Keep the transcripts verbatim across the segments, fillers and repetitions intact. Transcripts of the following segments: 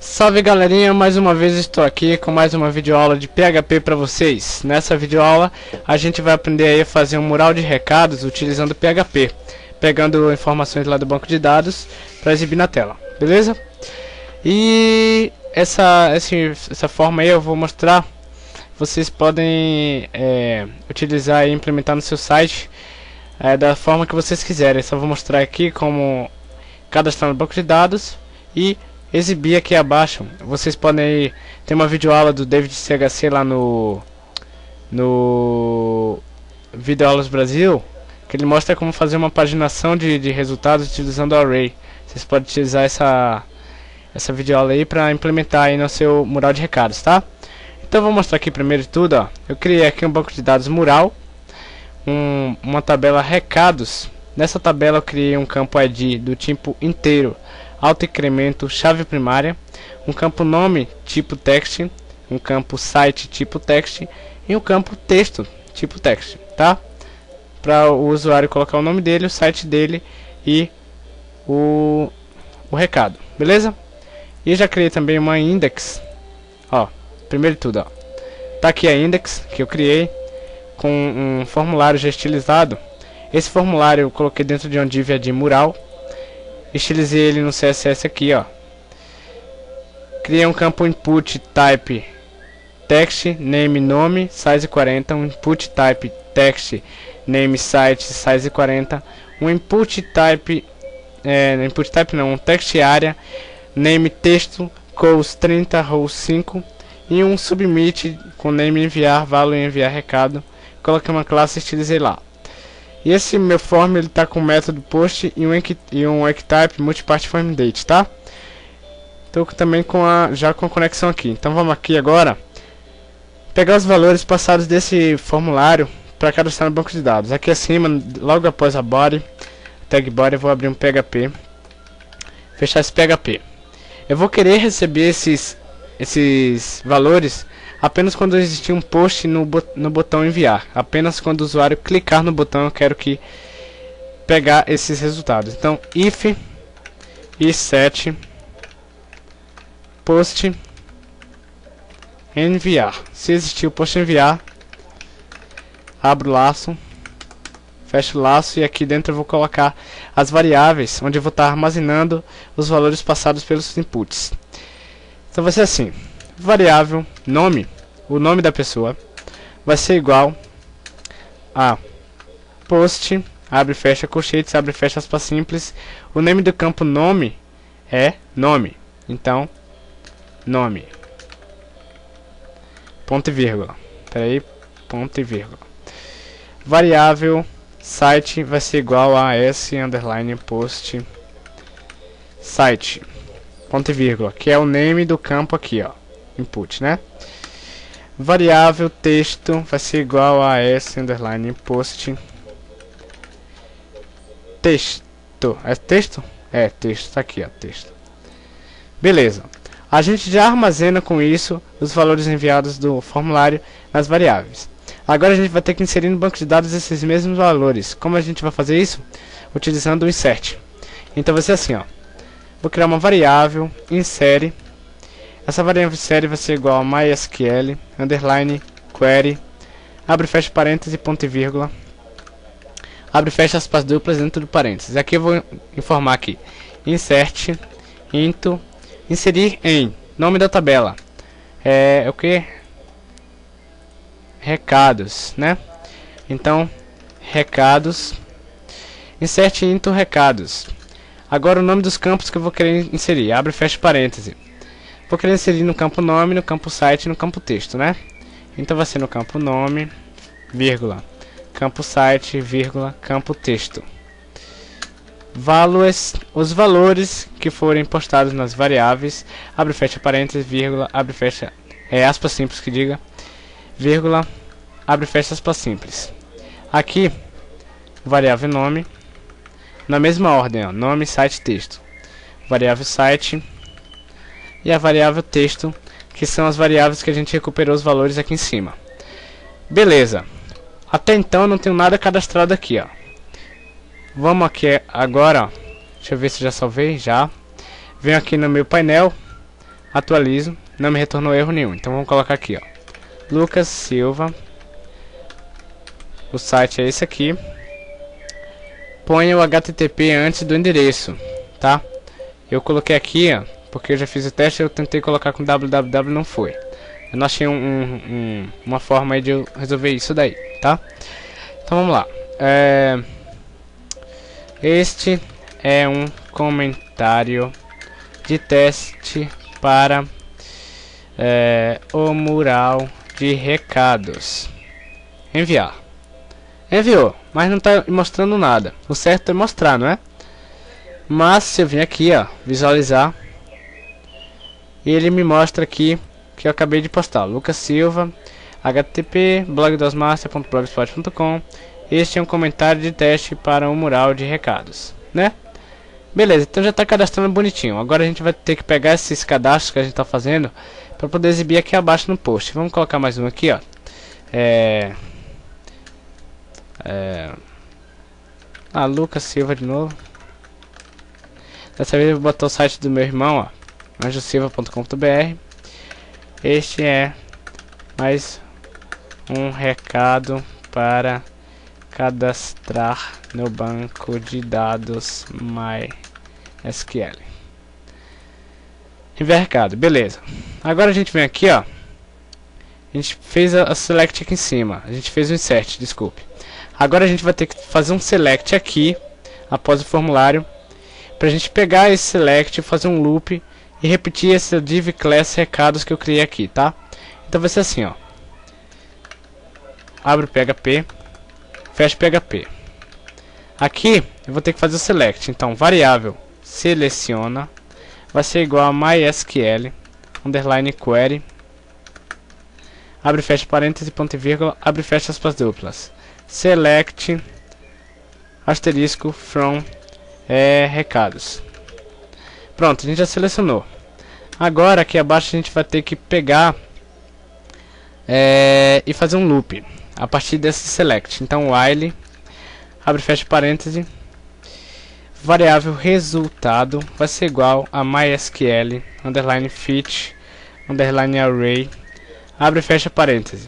Salve galerinha, mais uma vez estou aqui com mais uma videoaula de P H P para vocês. Nessa videoaula a gente vai aprender aí a fazer um mural de recados utilizando P H P, pegando informações lá do banco de dados para exibir na tela, beleza? E essa, essa, essa forma aí eu vou mostrar, vocês podem é, utilizar e implementar no seu site é, da forma que vocês quiserem. Só vou mostrar aqui como cadastrar no banco de dados e exibir aqui abaixo. Vocês podem aí, tem uma videoaula do David C H C lá no no Videoaulas Brasil, que ele mostra como fazer uma paginação de, de resultados utilizando o Array. Vocês podem utilizar essa essa videoaula aí para implementar aí no seu mural de recados, tá? Então eu vou mostrar aqui primeiro de tudo, ó. Eu criei aqui um banco de dados mural, um, uma tabela recados. Nessa tabela eu criei um campo I D do tipo inteiro, auto-incremento, chave primária, um campo nome tipo text, um campo site tipo text e um campo texto tipo text, tá? Para o usuário colocar o nome dele, o site dele e o, o recado, beleza? E já criei também uma index, ó, primeiro de tudo, ó, tá aqui a index que eu criei com um formulário já estilizado. Esse formulário eu coloquei dentro de um div de mural, estilizei ele no C S S aqui, ó. Criei um campo input type text name nome size quarenta, um input type text name site size quarenta, um input type é, input type não, um text area name texto rows trinta rows cinco e um submit com name enviar valor enviar recado. Coloquei uma classe e estilizei lá. E esse meu form ele tá com o método post e um e um etype multipart form date, tá? Tô também com a já com a conexão aqui. Então vamos aqui agora pegar os valores passados desse formulário para cadastrar no banco de dados. Aqui acima, logo após a body, tag body, eu vou abrir um P H P, fechar esse P H P. Eu vou querer receber esses esses valores apenas quando existir um post no, bot no botão enviar. Apenas quando o usuário clicar no botão eu quero que pegar esses resultados. Então if e set post enviar. Se existir o post enviar, abro o laço, fecho o laço e aqui dentro eu vou colocar as variáveis onde eu vou estar armazenando os valores passados pelos inputs. Então vai ser assim: variável nome, o nome da pessoa, vai ser igual a post, abre e fecha colchetes, abre e fecha aspas simples. O nome do campo nome é nome, então nome, ponto e vírgula, peraí, ponto e vírgula. Variável site vai ser igual a s underline post site, ponto e vírgula, que é o name do campo aqui, ó, input, né? Variável texto vai ser igual a s underline post texto. É texto? É texto, tá aqui, ó, texto. Beleza. A gente já armazena com isso os valores enviados do formulário nas variáveis. Agora a gente vai ter que inserir no banco de dados esses mesmos valores. Como a gente vai fazer isso? Utilizando o insert. Então vai ser assim, ó. Vou criar uma variável insere. Essa variável insere vai ser igual a mysql underline query, abre e fecha parênteses, ponto e vírgula, abre e fecha aspas duplas dentro do parênteses. Aqui eu vou informar aqui insert into inserir em nome da tabela é o que? Recados, né? Então recados, insert into recados. Agora o nome dos campos que eu vou querer inserir, abre e fecha parênteses. Vou querer inserir no campo nome, no campo site e no campo texto, né? Então vai ser no campo nome, vírgula, campo site, vírgula, campo texto. Values, os valores que forem postados nas variáveis, abre e fecha parênteses, vírgula, abre e fecha, é aspas simples que diga, vírgula, abre e fecha aspas simples. Aqui, variável nome, na mesma ordem, ó, nome, site, texto. Variável site e a variável texto, que são as variáveis que a gente recuperou os valores aqui em cima. Beleza. Até então eu não tenho nada cadastrado aqui, ó. Vamos aqui agora, ó. Deixa eu ver se já salvei, já. Venho aqui no meu painel, atualizo, não me retornou erro nenhum. Então vamos colocar aqui, ó, Lucas Silva. O site é esse aqui. Ponha o H T T P antes do endereço, tá? Eu coloquei aqui, ó, porque eu já fiz o teste. Eu tentei colocar com www, não foi. Eu não achei um, um, um, uma forma aí de eu resolver isso daí, tá? Então vamos lá. É... Este é um comentário de teste para é, o mural de recados. Enviar. Enviou, mas não está mostrando nada. O certo é mostrar, não é? Mas se eu vim aqui, ó, visualizar, e ele me mostra aqui que eu acabei de postar. Lucas Silva, H T T P, blog dos master ponto blogspot ponto com. Este é um comentário de teste para um mural de recados, né? Beleza, então já está cadastrando bonitinho. Agora a gente vai ter que pegar esses cadastros que a gente está fazendo para poder exibir aqui abaixo no post. Vamos colocar mais um aqui, ó. É... É... Ah, Lucas Silva de novo. Dessa vez eu vou botar o site do meu irmão, ó, anjo silva ponto com ponto br. Este é mais um recado para cadastrar no banco de dados MySQL. Enviar recado, beleza. Agora a gente vem aqui, ó. A gente fez a, a select aqui em cima. A gente fez o insert, desculpe. Agora a gente vai ter que fazer um select aqui após o formulário, pra gente pegar esse select, fazer um loop e repetir esse div class recados que eu criei aqui, tá? Então vai ser assim, ó. Abre o P H P, fecha o P H P. Aqui eu vou ter que fazer o select. Então variável seleciona vai ser igual a mysql underline query, abre e fecha parênteses, ponto e vírgula, abre e fecha aspas duplas, select asterisco from é, recados. Pronto, a gente já selecionou. Agora aqui abaixo a gente vai ter que pegar é, e fazer um loop a partir desse select. Então while, abre e fecha parêntese, variável resultado vai ser igual a mysql underline fit underline array, abre e fecha parêntese.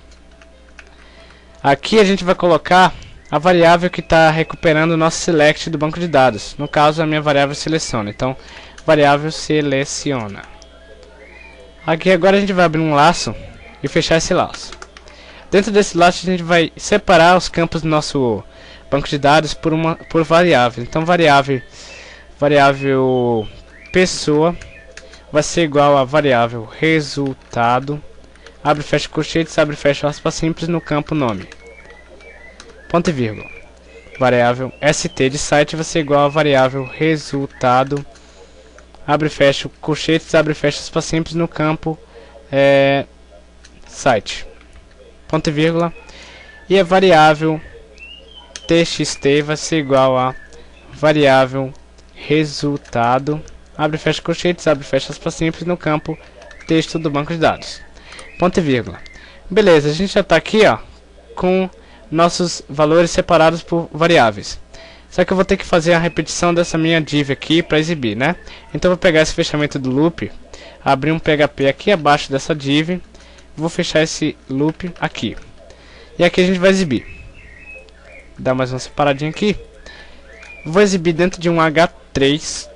Aqui a gente vai colocar a variável que está recuperando o nosso select do banco de dados. No caso, a minha variável seleciona. Então, variável seleciona. Aqui agora a gente vai abrir um laço e fechar esse laço. Dentro desse laço a gente vai separar os campos do nosso banco de dados por uma por variável. Então, variável variável pessoa vai ser igual a variável resultado, abre e fecha colchetes, abre e fecha aspas simples no campo nome, ponto e vírgula. Variável st de site vai ser igual a variável resultado, abre e fecha colchetes, abre e fecha aspas simples no campo é, site, ponto e vírgula. E a variável txt vai ser igual a variável resultado, abre e fecha colchetes, abre e fecha aspas simples no campo texto do banco de dados, ponto e vírgula. Beleza, a gente já está aqui, ó, com nossos valores separados por variáveis. Só que eu vou ter que fazer a repetição dessa minha div aqui para exibir, né? Então eu vou pegar esse fechamento do loop, abrir um P H P aqui abaixo dessa div, vou fechar esse loop aqui. E aqui a gente vai exibir. Dá mais uma separadinha aqui. Vou exibir dentro de um H três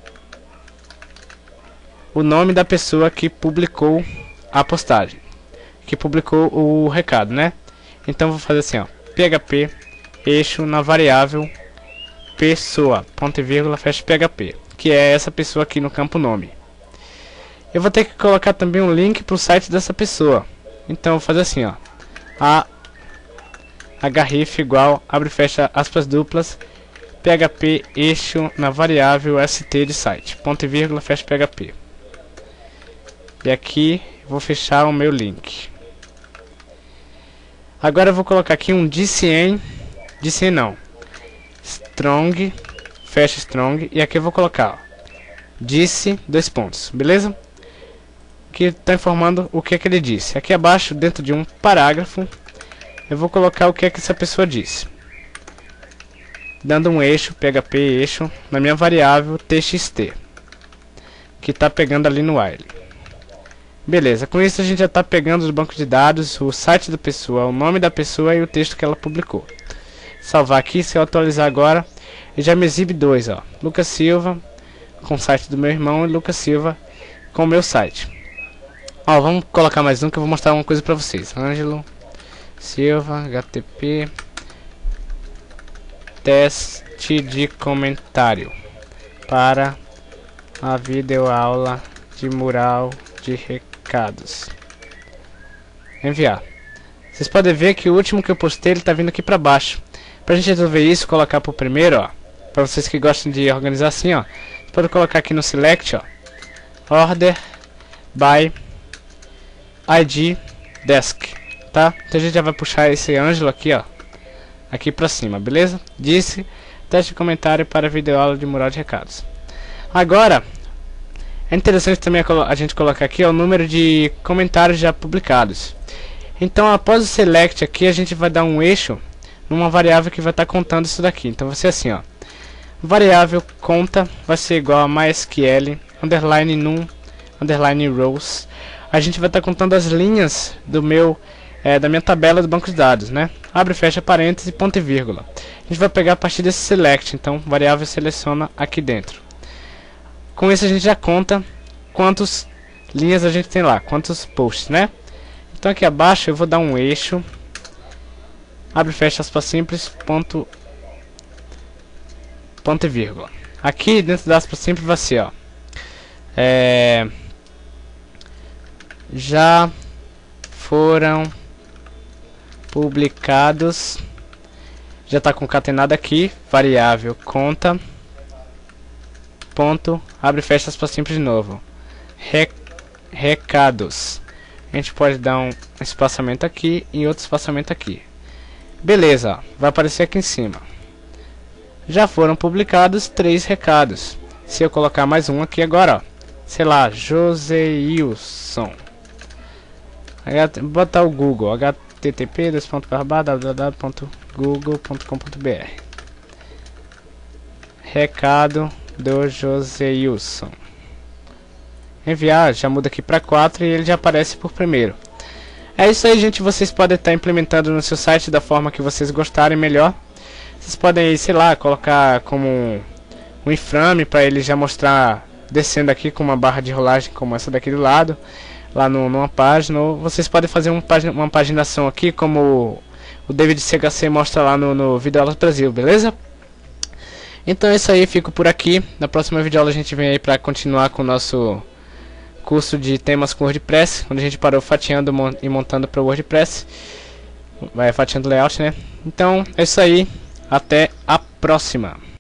o nome da pessoa que publicou a postagem, que publicou o recado, né? Então vou fazer assim, ó, P H P eixo na variável pessoa, ponto e vírgula, fecha P H P, que é essa pessoa aqui no campo nome. Eu vou ter que colocar também um link para o site dessa pessoa. Então vou fazer assim, ó, a href igual, abre e fecha aspas duplas, P H P eixo na variável st de site, ponto e vírgula, fecha P H P. E aqui vou fechar o meu link. Agora eu vou colocar aqui um dcn, dcn não, strong, fecha strong, e aqui eu vou colocar, ó, disse, dois pontos, beleza? Que está informando o que é que ele disse. Aqui abaixo, dentro de um parágrafo, eu vou colocar o que é que essa pessoa disse, dando um eixo, P H P eixo, na minha variável txt, que está pegando ali no while. Beleza, com isso a gente já está pegando os bancos de dados, o site da pessoa, o nome da pessoa e o texto que ela publicou. Salvar aqui, se eu atualizar agora, ele já me exibe dois, ó. Lucas Silva com o site do meu irmão e Lucas Silva com o meu site. Ó, vamos colocar mais um que eu vou mostrar uma coisa pra vocês. Ângelo Silva, H T T P, teste de comentário para a videoaula de mural de recados. Enviar. Vocês podem ver que o último que eu postei ele tá vindo aqui pra baixo. Pra gente resolver isso, colocar pro primeiro, ó. Pra vocês que gostam de organizar assim, ó. Você pode colocar aqui no select, ó. Order by I D desk, tá? Então a gente já vai puxar esse Ângelo aqui, ó. Aqui pra cima, beleza? Disse, teste de comentário para videoaula de mural de recados. Agora, é interessante também a, a gente colocar aqui ó, o número de comentários já publicados. Então após o select aqui, a gente vai dar um eixo numa variável que vai estar tá contando isso daqui. Então vai ser assim, ó. Variável conta vai ser igual a MySQL, underline num, underline rows. A gente vai estar tá contando as linhas do meu, é, da minha tabela do banco de dados, né? Abre e fecha parênteses, ponto e vírgula. A gente vai pegar a partir desse select, então variável seleciona aqui dentro. Com isso a gente já conta quantas linhas a gente tem lá, quantos posts, né? Então aqui abaixo eu vou dar um eixo, abre e fecha aspas simples, ponto, ponto e vírgula. Aqui dentro da aspas simples vai ser, ó, é, já foram publicados, já está concatenado aqui, variável conta, ponto, abre e fecha aspas simples de novo, Re, recados. A gente pode dar um espaçamento aqui e outro espaçamento aqui. Beleza, ó, vai aparecer aqui em cima. Já foram publicados três recados. Se eu colocar mais um aqui agora, ó, sei lá, Joseilson. Botar o Google, H T T P dois ponto barra w w w ponto google ponto com ponto b r. Recado do Joseilson. Enviar, já muda aqui para quatro e ele já aparece por primeiro. É isso aí, gente. Vocês podem estar implementando no seu site da forma que vocês gostarem melhor. Vocês podem, sei lá, colocar como um, um iframe para ele já mostrar descendo aqui com uma barra de rolagem como essa daqui do lado, lá no, numa página. Ou vocês podem fazer um, uma paginação aqui como o David C H C mostra lá no, no Videoaulas Brasil, beleza? Então é isso aí, fico por aqui. Na próxima videoaula a gente vem aí para continuar com o nosso curso de temas com WordPress, onde a gente parou fatiando e montando para o WordPress, vai fatiando layout, né? Então é isso aí, até a próxima.